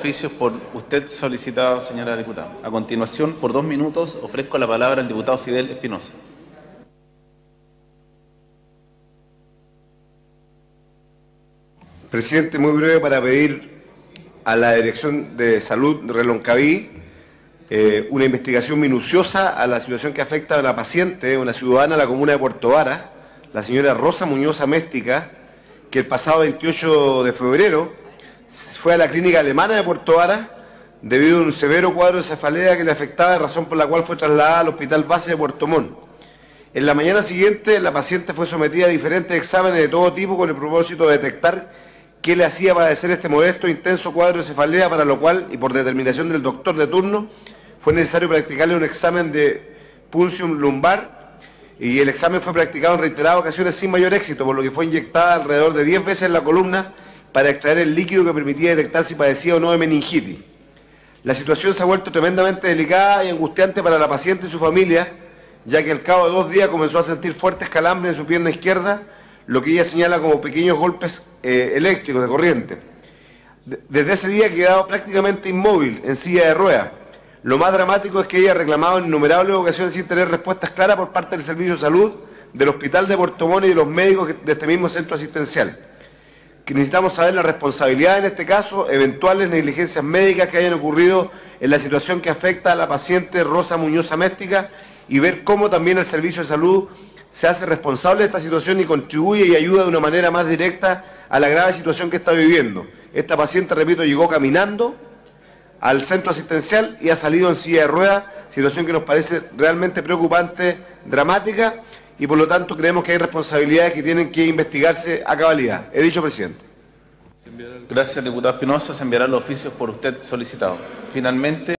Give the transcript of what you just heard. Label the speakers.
Speaker 1: Oficios por usted solicitado, señora diputada. A continuación, por 2 minutos, ofrezco la palabra al diputado Fidel Espinosa.
Speaker 2: Presidente, muy breve para pedir a la Dirección de Salud de Reloncaví una investigación minuciosa a la situación que afecta a una paciente, una ciudadana de la comuna de Puerto Vara, la señora Rosa Muñoz Améstica, que el pasado 28 de febrero fue a la clínica alemana de Puerto Vara debido a un severo cuadro de cefalea que le afectaba, razón por la cual fue trasladada al Hospital Base de Puerto Montt. En la mañana siguiente, la paciente fue sometida a diferentes exámenes de todo tipo con el propósito de detectar qué le hacía padecer este modesto e intenso cuadro de cefalea, para lo cual, y por determinación del doctor de turno, fue necesario practicarle un examen de punción lumbar, y el examen fue practicado en reiteradas ocasiones sin mayor éxito, por lo que fue inyectada alrededor de 10 veces en la columna para extraer el líquido que permitía detectar si padecía o no de meningitis. La situación se ha vuelto tremendamente delicada y angustiante para la paciente y su familia, ya que al cabo de 2 días comenzó a sentir fuertes calambres en su pierna izquierda, lo que ella señala como pequeños golpes eléctricos de corriente. Desde ese día ha quedado prácticamente inmóvil, en silla de ruedas. Lo más dramático es que ella ha reclamado en innumerables ocasiones sin tener respuestas claras por parte del Servicio de Salud, del Hospital de Puerto Montt y de los médicos de este mismo centro asistencial. Que necesitamos saber la responsabilidad en este caso, eventuales negligencias médicas que hayan ocurrido en la situación que afecta a la paciente Rosa Muñoz Améstica, y ver cómo también el Servicio de Salud se hace responsable de esta situación y contribuye y ayuda de una manera más directa a la grave situación que está viviendo. Esta paciente, repito, llegó caminando al centro asistencial y ha salido en silla de ruedas, situación que nos parece realmente preocupante, dramática, y por lo tanto creemos que hay responsabilidades que tienen que investigarse a cabalidad. He dicho, presidente.
Speaker 1: Gracias, diputado Espinosa. Se enviarán los oficios por usted solicitado. Finalmente.